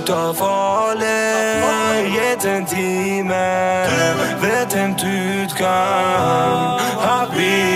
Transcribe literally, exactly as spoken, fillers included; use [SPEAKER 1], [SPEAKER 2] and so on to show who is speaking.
[SPEAKER 1] ut av farlig. Gitt en time ved et utgang. Har vi